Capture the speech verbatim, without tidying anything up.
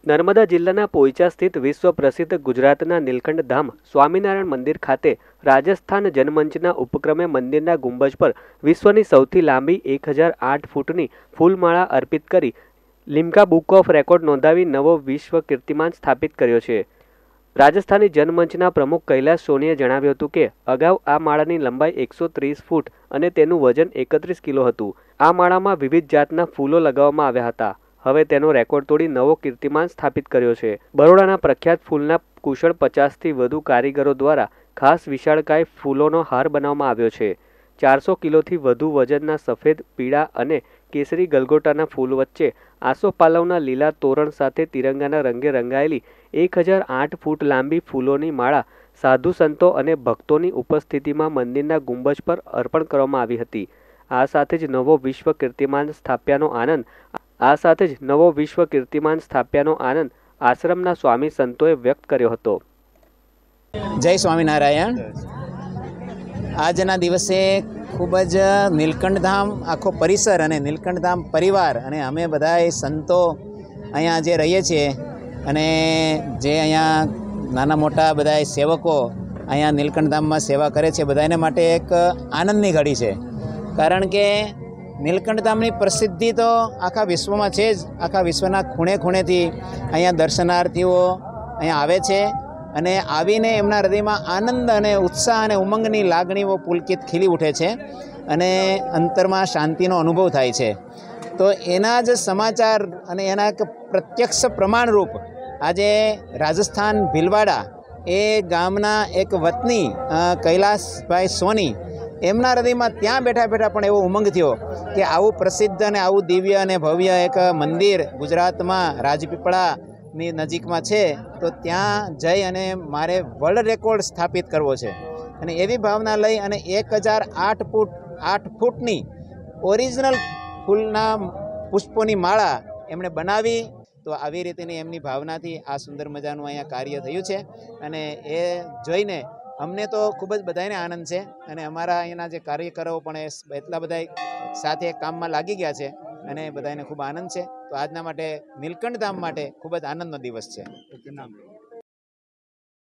નર્મદા જિલ્લાના પોઈચા સ્થિત વિશ્વ પ્રસિદ્ધ ગુજરાતના નીલકંઠ ધામ સ્વામિનારાયણ મંદિર ખાતે રાજસ્થાન જનમંચના ઉપક્રમે મંદિરના ગુંબજ પર વિશ્વની સૌથી લાંબી એક હજાર આઠ ફૂટની ફૂલમાળા અર્પિત કરી લિમ્કા બુક ઓફ રેકોર્ડ નોંધાવી નવો વિશ્વ કીર્તિમાન સ્થાપિત કર્યો છે। રાજસ્થાની જનમંચના પ્રમુખ કૈલાશ સોનીએ જણાવ્યું હતું કે અગાઉ આ માળાની લંબાઈ એકસો ત્રીસ ફૂટ અને તેનું વજન એકત્રીસ કિલો હતું। આ માળામાં વિવિધ જાતના ફૂલો લગાવવામાં આવ્યા હતા। હવે તેનો રેકોર્ડ તોડી નવો કીર્તિમાન સ્થાપિત કર્યો છે। બરોડાના પ્રખ્યાત ફૂલના કુશળ પચાસથી વધુ કારીગરો દ્વારા ખાસ વિશાળકાય ફૂલોનો હાર બનાવવામાં આવ્યો છે। ચારસો કિલોથી વધુ વજનના સફેદ, પીળા અને કેસરી ગલગોટાના ફૂલ વચ્ચે આસોપાલવના લીલા તોરણ સાથે તિરંગાના રંગે રંગાયેલી એક હજાર આઠ ફૂટ લાંબી ફૂલોની માળા સાધુ સંતો અને ભક્તોની ઉપસ્થિતિમાં મંદિરના ગુંબજ પર અર્પણ કરવામાં આવી હતી। આ સાથે જ નવો વિશ્વ કીર્તિમાન સ્થાપ્યાનો આનંદ આ સાથે જ નવો વિશ્વ કીર્તિમાન સ્થાપ્યાનો આનંદ આશ્રમના સ્વામી સંતોએ વ્યક્ત કર્યો હતો। જય સ્વામિનારાયણ। આજના દિવસે ખૂબ જ નીલકંઠ ધામ આખો પરિસર અને નીલકંઠ ધામ પરિવાર અને અમે બધાએ સંતો અહીંયા જે રહીએ છીએ અને જે અહીંયા નાના મોટા બધા સેવકો અહીંયા નીલકંઠ ધામમાં સેવા કરે છે, બધાને માટે એક આનંદની ઘડી છે। કારણ કે નીલકંઠ ધામની પ્રસિદ્ધિ તો આખા વિશ્વમાં છે જ। આખા વિશ્વના ખૂણે ખૂણેથી અહીંયા દર્શનાર્થીઓ અહીંયા આવે છે અને આવીને એમના હૃદયમાં આનંદ અને ઉત્સાહ અને ઉમંગની લાગણીઓ પુલકિત ખીલી ઉઠે છે અને અંતરમાં શાંતિનો અનુભવ થાય છે। તો એના જ સમાચાર અને એના એક પ્રત્યક્ષ પ્રમાણરૂપ આજે રાજસ્થાન ભીલવાડા એ ગામના એક વતની કૈલાશભાઈ સોની એમના હૃદયમાં ત્યાં બેઠા બેઠા પણ એવો ઉમંગ થયો કે આવું પ્રસિદ્ધ અને આવું દિવ્ય અને ભવ્ય એક મંદિર ગુજરાતમાં રાજપીપળાની નજીકમાં છે, તો ત્યાં જઈ અને મારે વર્લ્ડ રેકોર્ડ સ્થાપિત કરવો છે। અને એવી ભાવના લઈ અને એક હજાર આઠ ફૂટ આઠ ફૂટની ઓરિજિનલ ફૂલના પુષ્પોની માળા એમણે બનાવી। તો આવી રીતેની એમની ભાવનાથી આ સુંદર મજાનું અહીંયા કાર્ય થયું છે અને એ જોઈને અમને તો ખૂબ જ બધાને આનંદ છે અને અમારા અહીંના જે કાર્યકરો પણ એટલા બધા સાથે કામમાં લાગી ગયા છે અને બધાને ખૂબ આનંદ છે। તો આજના માટે નીલકંઠ ધામ માટે ખૂબ જ આનંદનો દિવસ છે।